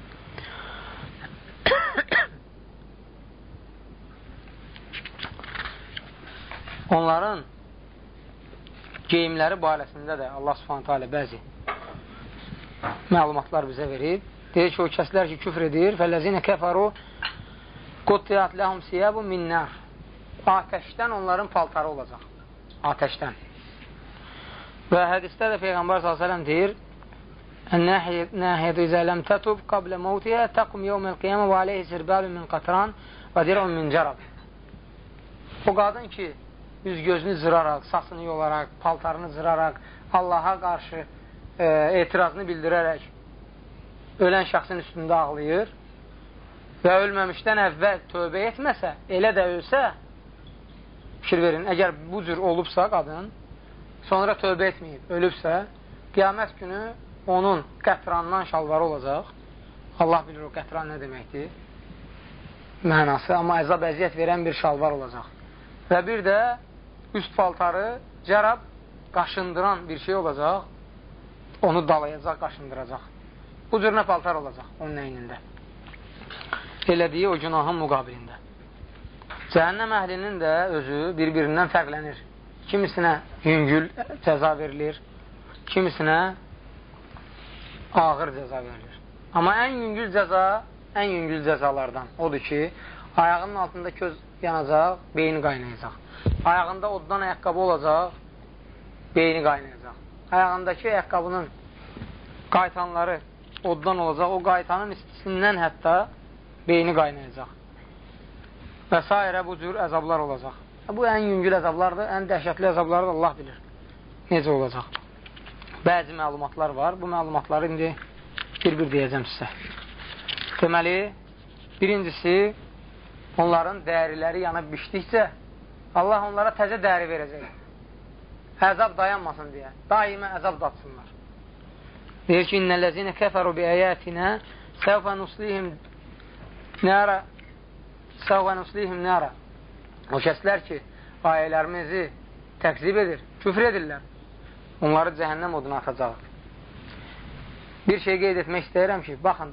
S1: Onların geyimləri barəsində də Allah subhanətə alə bəzi məlumatlar bizə verib. Deyir ki, o kəslər ki, küfr edir, fələzinə kəfəru quttiyyat ləhum siyəbu minnər. Atəşdən onların paltarı olacaq. Atəşdən. Və hədisdə də Peyğəmbər sallallahu əleyhi və səlləm deyir: "Ən-nahiyatu izə ləm tətub qablə mautiha taqum yawmal qiyamə və alayhi sirbalun min qatran və dir'un min jarab." O qadın ki, üz gözünü zıraraq, saçını yolaraq, paltarını zıraraq, Allaha qarşı e, etirazını bildirərək ölən şəxsin üstündə ağlayır və ölməmişdən əvvəl tövbə etməsə, elə də ölsə, fikir verin, əgər bu cür olubsa qadın, sonra tövbə etməyib, ölübsə, qiyamət günü onun qətrandan şalvarı olacaq. Allah bilir o qətran nə deməkdir, mənası, amma əzab əziyyət verən bir şalvar olacaq. Və bir də üst paltarı cərab qaşındıran bir şey olacaq, onu dalayacaq, qaşındıracaq. Bu cür nə paltar olacaq onun əynində. Elədiyi o günahın müqabilində. Cəhənnəm əhlinin də özü bir-birindən fərqlənir. Kimisinə yüngül cəza verilir, kimisinə ağır cəza verilir. Amma ən yüngül cəza, ən yüngül cəzalardan odur ki, ayağının altında köz yanacaq, beyni qaynayacaq. Ayağında oddan ayaqqabı olacaq, beyni qaynayacaq. Ayağındakı ayaqqabının qaytanları oddan olacaq, o qaytanın istisindən hətta beyni qaynayacaq. Və s. bu cür əzablar olacaq. Bu ən yüngül əzablardır, ən dəhşətli əzabları da Allah bilir. Necə olacaq? Bəzi məlumatlar var, bu məlumatları indi bir-bir deyəcəm sizə. Deməli, birincisi, onların dəriləri yanıb bişdikcə Allah onlara təzə dəri verəcək. Əzab dayanmasın deyə. Daimə əzab datsınlar. Deyir ki, İnnəl-ləzinə kəfəru bi əyətinə səvfə nuslihim nərə səvfə nuslihim nərə O kəslər ki, ayələrimizi təkzib edir, küfr edirlər. Onları cəhənnəm oduna atacaq. Bir şey qeyd etmək istəyirəm ki, baxın,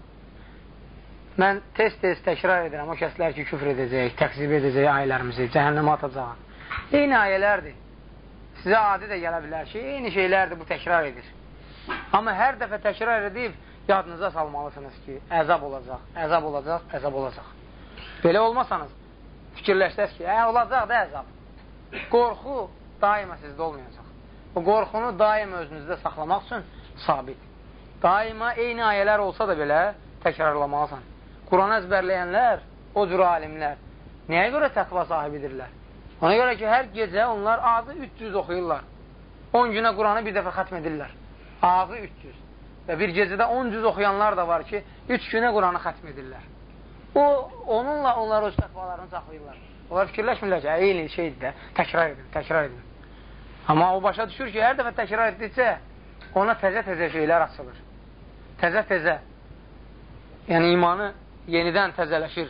S1: mən tez-tez təkrar edirəm, o kəslər ki, küfr edəcək, təkzib edəcək ayələrimizi, cəhənnəmə atacaq. Eyni ayələrdir. Sizə adi də gələ bilər ki, eyni şeylərdir, bu təkrar edir. Amma hər dəfə təkrar edib, yadınıza salmalısınız ki, əzab olacaq, əzab olacaq, əzab olacaq. Belə olmasanız, fikirləşsəz ki, ə, olacaq da əzab. Qorxu daima sizdə olmayacaq. O qorxunu daima özünüzdə saxlamaq üçün sabit. Daima eyni ayələr olsa da belə təkrarlamalısan. Quranı əzbərləyənlər, o cür alimlər, nəyə görə təqva sahibidirlər? Ona görə ki, hər gecə onlar azı üç yüz oxuyurlar. on günə Quranı bir dəfə xətm edirlər. Azı üç yüz. Və bir gecədə on yüz oxuyanlar da var ki, üç günə Quranı xətm edirlər. O, onunla onlar öz təqvalarını saxlayırlar. Onlar fikirləşmirlər ki, eyni şeydir də, təkrar edin, təkrar edin. Amma o başa düşür ki, hər dəfə təkrar etdikcə ona təzə-təzə şeylər açılır. Təzə-təzə. Yəni, imanı yenidən təzələşir.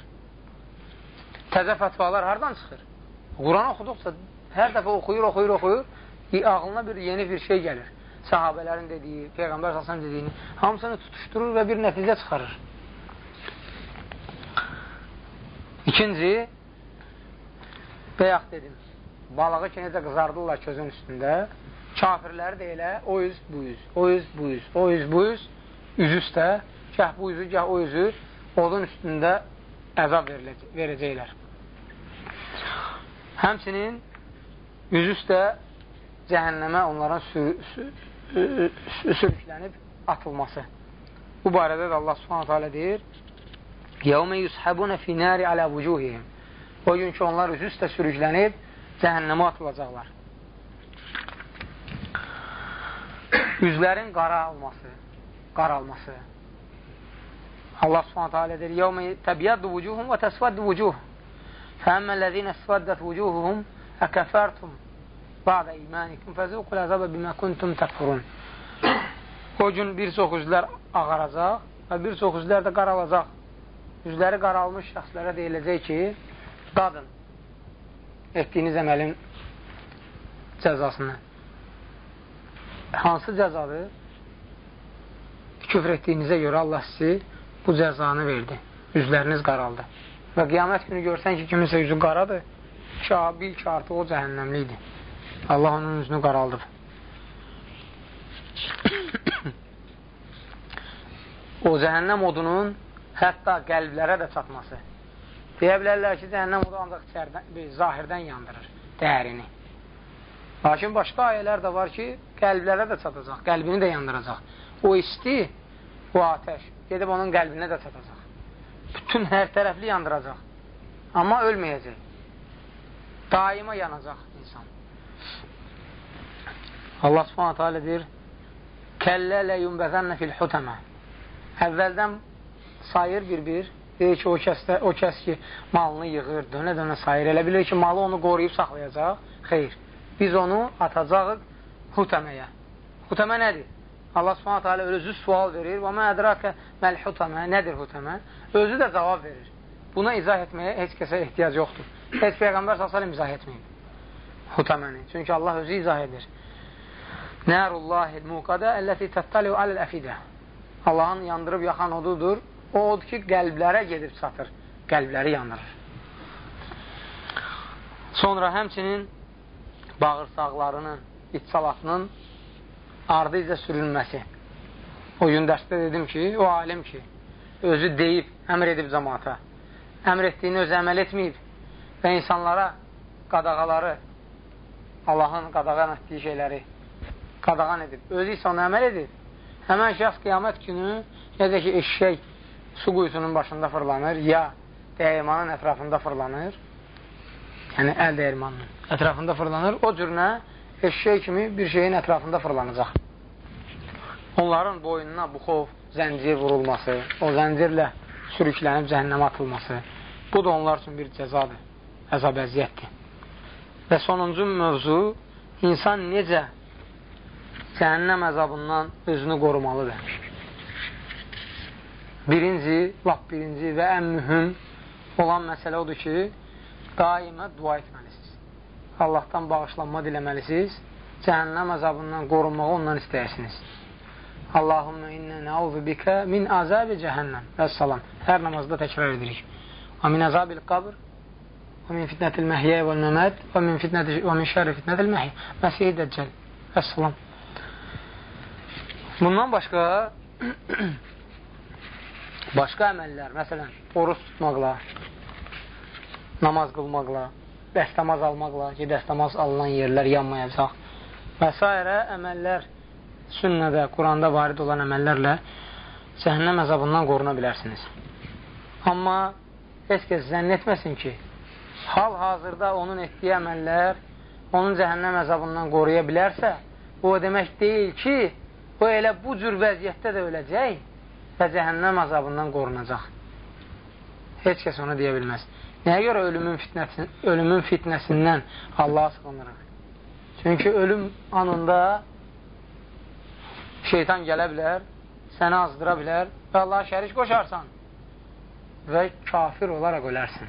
S1: Təzə fətvalar hardan çıxır? Quran oxuduqca, hər dəfə oxuyur, oxuyur, oxuyur, ağlına bir yeni bir şey gəlir. Sahabələrin dediyi, Peyğəmbər sallallahu əleyhi və səlləm dediyini, hamısını tutuşdurur və bir nəticə çıxarır. İkinci, bəyaq dedim, balığı ki, necə qızardırlar közün üstündə, kafirləri də elə o üz, bu üz, o üz, bu üz, o üz, bu üz, üz üstə, gəh bu üzü, gəh o üzü, odun üstündə əzab verəcəklər. Həmçinin üz üstə cəhənnəmə onların sürüklənib atılması. Bu barədə də Allah subhanahu teala deyir, يَوْمَ يُسْحَبُونَ فِي نَارِ عَلَى وُجُوهِهِمْ O gün ki, onlar üz üstə sürüklənib cəhənnəmə atılacaqlar. Üzlərin qara olması, qaralması. Allah subhanahu teala deyir, يَوْمَ تَبْيَدُّ وُجُوهُمْ وَتَسْوَدُّ وُجُوهُمْ فَأَمَّا الَّذِينَ اسْوَدَّتْ وُجُوهُهُمْ أَكَفَرْتُمْ بَعْدَ إِيمَانِكُمْ فَذُوقُوا الْعَذَابَ بِمَا كُنْتُمْ تَكْفُرُونَ O gün bir çox üzlər ağaracaq və bir çox üzlər də qaralacaq. Üzləri qaralmış şəxslərə deyiləcək ki, qadın etdiyiniz əməlin cəzasını. Hansı cəzadır? Küfr etdiyinizə görə Allah sizi bu cəzanı verdi. Üzləriniz qaraldı. Və qiyamət günü görsən ki, kiminsə üzü qaradır, bil ki, artıq o cəhənnəmli idi. Allah onun üzünü qaraldır. O cəhənnəm odunun hətta qəlblərə də çatması. Deyə bilərlər ki, cəhənnəm odu ancaq zahirdən yandırır, dərini. Lakin başqa ayələr də var ki, qəlblərə də çatacaq, qəlbini də yandıracaq. O isti, o atəş, gedib onun qəlbinə də çatacaq. Bütün hər tərəfli yandıracaq. Amma ölməyəcək. Daima yanacaq insan. Allah subhanahu teala deyir, Kəllə lə yunbəzənnə fil hutəmə Əvvəldən sayır bir-bir, deyir ki, o kəs, o kəs ki, malını yığır, dönə-dönə sayır, elə bilir ki, malı onu qoruyub saxlayacaq. Xeyr, biz onu atacağıq hutəməyə. Hutəmə nədir? Allah subhanahu teala özü sual verir, və mə ədrakə məl hutəmə, nədir hutəmə? Özü də cavab verir. Buna izah etməyə heç kəsə ehtiyac yoxdur. Heç Peyğəmbər sallallahu əleyhi və səlləm izah etməyib hutəməni. Çünki Allah özü izah edir. Nərullahil muqadə əlləti təttəliu aləl əfidə Allahın yandırıb yaxan odudur. O od ki, qəlblərə gedib çatır. Qəlbləri yandırır. Sonra həmçinin bağırsaqlarının, itsalatının ardı izə sürülməsi. O gün dərsdə dedim ki, o alim ki, özü deyib, əmr edib cəmaata, əmr etdiyini özü əməl etməyib və insanlara qadağaları, Allahın qadağan etdiyi şeyləri qadağan edib, özü isə onu əməl edib. Həmən şəxs qiyamət günü necə ki, eşşək su quyusunun başında fırlanır, ya dəyirmanın ətrafında fırlanır, yəni əl dəyirmanının ətrafında fırlanır, o cürünə eşşək kimi bir şeyin ətrafında fırlanacaq. Onların boynuna bu xov, zəncir vurulması, o zəncirlə sürüklənib cəhənnəmə atılması, bu da onlar üçün bir cəzadır, əzab əziyyətdir. Və sonuncu mövzu, insan necə cəhənnəm əzabından özünü qorumalıdır. Birinci, lap birinci və ən mühüm olan məsələ odur ki, daimə dua etməlisiniz. Allahdan bağışlanma diləməlisiniz, cəhənnəm əzabından qorunmağı ondan istəyəsiniz. Allahümmə innə nəuzu bikə min azabi cəhənnəm. Vəssalam. Hər namazda təkrar edirik. Və min azabil qabr, və min fitnətil məhyə və məməd, və min, min şərri fitnətil məhyə. Məsih Dəccəl. Vəssalam. Bundan başqa başqa əməllər, məsələn, oruç tutmaqla, namaz qılmaqla, dəstəmaz almaqla ki, dəstəmaz alınan yerlər yanmayacaq və s. əməllər, sünnədə, Quranda varid olan əməllərlə cəhənnəm əzabından qoruna bilərsiniz. Amma heç kəs zənn etməsin ki, hal-hazırda onun etdiyi əməllər onun cəhənnəm əzabından qoruya bilərsə, o demək deyil ki, o elə bu cür vəziyyətdə də öləcək və cəhənnəm əzabından qorunacaq. Heç kəs onu deyə bilməz. Nəyə görə ölümün, fitnəsin, ölümün fitnəsindən Allaha sığınırıq? Çünki ölüm anında şeytan gələ bilər, səni azdıra bilər və Allaha şərik qoşarsan və kafir olaraq ölərsin.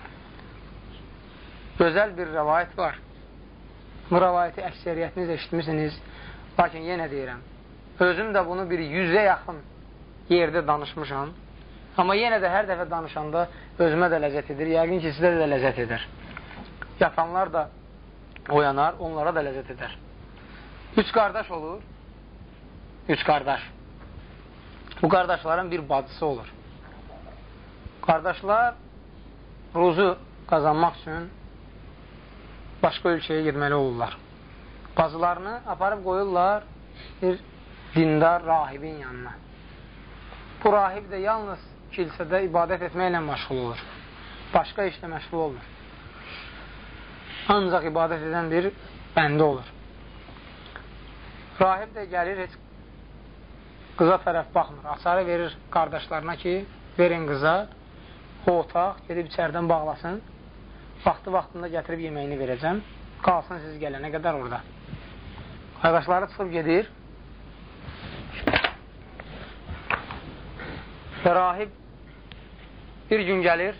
S1: Gözəl bir rəvayət var. Bu rəvayəti əksəriyyətiniz eşitmişsiniz, lakin yenə deyirəm, özüm də bunu bir yüzə yaxın yerdə danışmışam, amma yenə də hər dəfə danışanda özümə də ləzzət edir, yəqin ki, sizə də ləzzət edir. Yatanlar da oyanar, onlara da ləzzət edər. Üç qardaş olur, üç qardaş. Bu qardaşların bir bacısı olur. Qardaşlar ruzu qazanmaq üçün başqa ölkəyə girməli olurlar. Bacılarını aparıb qoyurlar bir dindar rahibin yanına. Bu rahib də yalnız kilsədə ibadət etməklə məşğul olur. Başqa işlə məşğul olmur. Ancaq ibadət edən bir bəndə olur. Rahib də gəlir, heç qıza tərəf baxmır. Açarı verir qardaşlarına ki, verin qıza, o otaq, gedib içərdən bağlasın. Vaxtı vaxtında gətirib yeməyini verəcəm. Qalsın siz gələnə qədər orada. Qardaşları çıxıb gedir. Və rahib bir gün gəlir,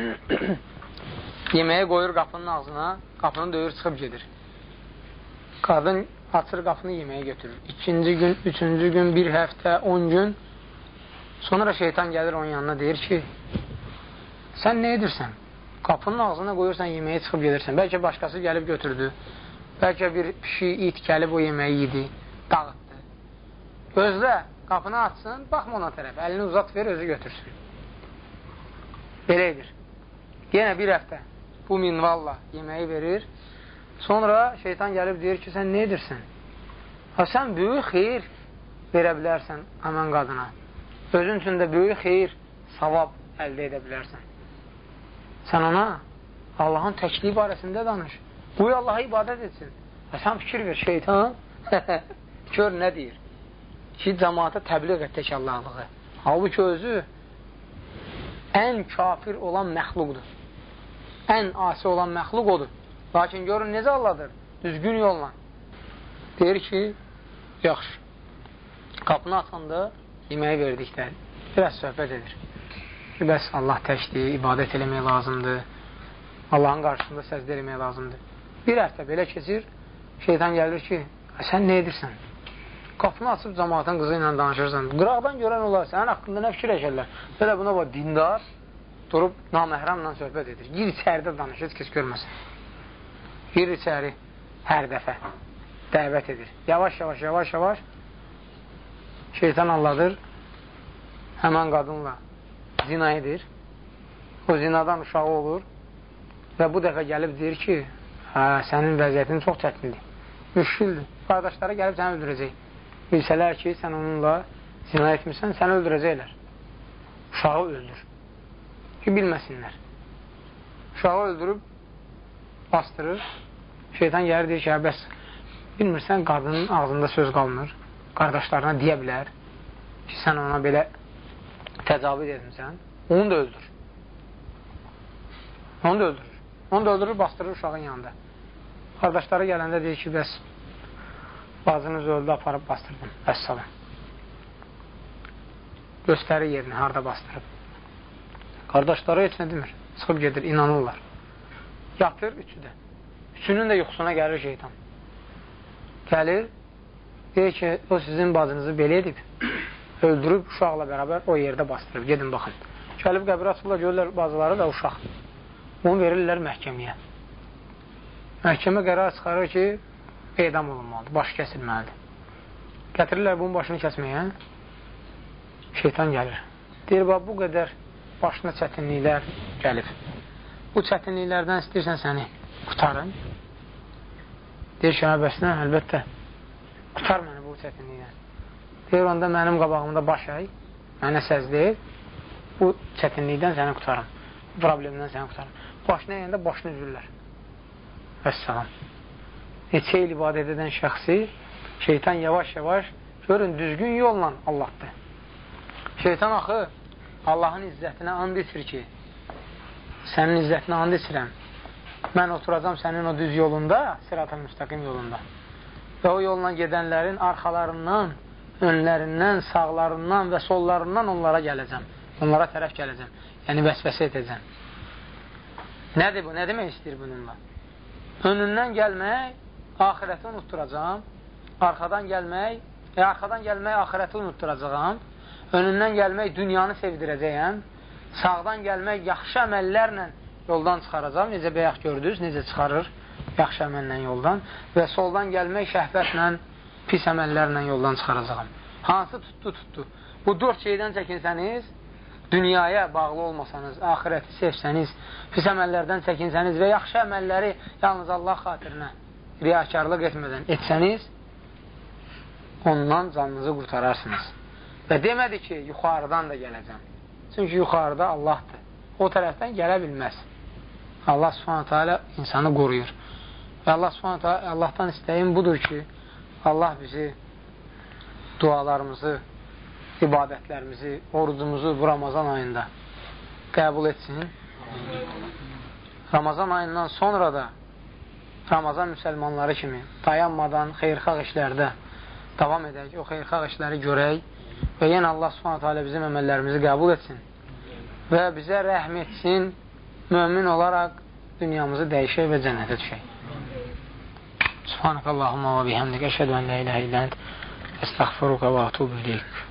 S1: yeməyə qoyur qapının ağzına, qapını döyür, çıxıb gedir. Qadın açır qapını yeməyə götürür. İkinci gün, üçüncü gün, bir həftə, on gün. Sonra şeytan gəlir onun yanına, deyir ki, sən nə edirsən? Qapının ağzına qoyursan, yeməyə çıxıb gedirsən. Bəlkə başqası gəlib götürdü. Bəlkə bir pişik, it gəlib o yeməyi yedi, dağıtdı. Gözlə, qapını açsın, baxma ona tərəf, əlini uzat ver, özü götürsün. Belə edir. Yenə bir həftə bu minvalla yeməyi verir. Sonra şeytan gəlib deyir ki, sən nə edirsən? Ha, sən böyük xeyir verə bilərsən həmən qadına. Özün üçün də böyük xeyir, savab əldə edə bilərsən. Sən ona Allahın təkliyi barəsində danış. Qoy Allaha ibadət etsin. Və sən fikir ver, şeytan gör nə deyir? Ki, cəmaata təbliğ et tək Allahlığı. Halbuki özü ən kafir olan məxluqdur. Ən asi olan məxluq odur. Lakin görün necə Allahdır? Düzgün yolla. Deyir ki, yaxşı. Qapını açanda yeməyi verdikdə biraz söhbət edir. Ki, bəs Allah təkdir, ibadət eləmək lazımdır. Allahın qarşısında səzdə eləmək lazımdır. Bir həftə belə keçir, şeytan gəlir ki, sən nə edirsən? Qapını açıb cəmaatın qızı ilə danışırsan. Qıraqdan görən olar, sənin haqqında nə fikir eşərlər? Belə buna bax, dindar durub naməhrəmlə söhbət edir. Gir içərdə danış, heç kəs görməsin. gir içəri hər dəfə dəvət edir. Yavaş, yavaş, yavaş, yavaş şeytan anladır, həmən qadınla zina edir. O zinadan uşağı olur və bu dəfə gəlib deyir ki, hə, sənin vəziyyətin çox çətindir, müşküldür. Qardaşlara gəlib səni öldürəcək. Bilsələr ki, sən onunla zina etmirsən, səni öldürəcəklər. Uşağı öldür. Ki, bilməsinlər. Uşağı öldürüb, bastırır. Şeytan gəlir, deyir ki, hə, bəs bilmirsən, qadının ağzında söz qalmır. Qardaşlarına deyə bilər ki, sən ona belə təcavüz etmirsən. Onu da öldür. Onu da öldürür. Onu da öldürür, bastırır uşağın yanında. Qardaşları gələndə deyir ki, bəs bacınız öldü, aparıb bastırdım. Əssalam. Göstərir yerini, harada bastırıb. Qardaşları heç nə demir. Çıxıb gedir, inanırlar. Yatır üçü də. Üçünün də yuxusuna gəlir şeytan. Gəlir, deyir ki, o sizin bacınızı belə edib, öldürüb, uşaqla bərabər o yerdə bastırıb. Gedin, baxın. Gəlib qəbir açırlar, görürlər bacıları da uşaq. Onu verirlər məhkəməyə. Məhkəmə qərar çıxarır ki, edam olunmalıdır, başı kəsilməlidir. Gətirirlər bunun başını kəsməyə, şeytan gəlir. Deyir, bax, bu qədər başına çətinliklər gəlib. Bu çətinliklərdən istəyirsən səni qutarın. Deyir ki, bəs nə, əlbəttə, qutar məni bu çətinlikdən. Deyir, onda mənim qabağımda baş əy, mənə səzləyir, bu çətinlikdən səni qutarım, bu problemdən səni qutarım. Başına əyəndə başını üzürlər. Vəssalam. Neçə il ibadət edən şəxsi şeytan yavaş-yavaş görün, düzgün yolla Allahdır. Şeytan axı Allahın izzətinə and içir ki, sənin izzətinə and içirəm. Mən oturacam sənin o düz yolunda, sırat-ı müstəqim yolunda. Və o yolla gedənlərin arxalarından, önlərindən, sağlarından və sollarından onlara gələcəm. Onlara tərəf gələcəm. Yəni vəsvəsə edəcəm. Nədir bu? Nə demək istəyir bununla? Önündən gəlmək, axirəti unutturacam. Arxadan gəlmək, e, arxadan gəlmək, axirəti unutturacağam. Önündən gəlmək, dünyanı sevdirəcəyəm. Sağdan gəlmək, yaxşı əməllərlə yoldan çıxaracam. Necə bəyək gördünüz, necə çıxarır yaxşı əməllə yoldan. Və soldan gəlmək, şəhvətlə, pis əməllərlə yoldan çıxaracağam. Hansı tutdu, tutdu. Bu dörd şeydən çəkinsəniz, dünyaya bağlı olmasanız, axirəti sevsəniz, pis əməllərdən çəkinsəniz və yaxşı əməlləri yalnız Allah xatirinə riyakarlıq etmədən etsəniz, ondan canınızı qurtararsınız. Və demədi ki, yuxarıdan da gələcəm. Çünki yuxarıda Allahdır. O tərəfdən gələ bilməz. Allah subhanətə alə insanı qoruyur. Və Allah subhanətə alə, Allahdan istəyim budur ki, Allah bizi, dualarımızı, ibadətlərimizi, orucumuzu bu Ramazan ayında qəbul etsin. Ramazan ayından sonra da Ramazan müsəlmanları kimi dayanmadan xeyrxalq işlərdə davam edək, o xeyrxalq işləri görək və yenə Allah subhanətə alə bizim əməllərimizi qəbul etsin və bizə rəhm etsin, mömin olaraq dünyamızı dəyişək və cənnətə düşək. Subhanəkallahumma və bihəmdik, əşhədu ən la iləhə illənt, əstəğfiruka və atubu ileyk.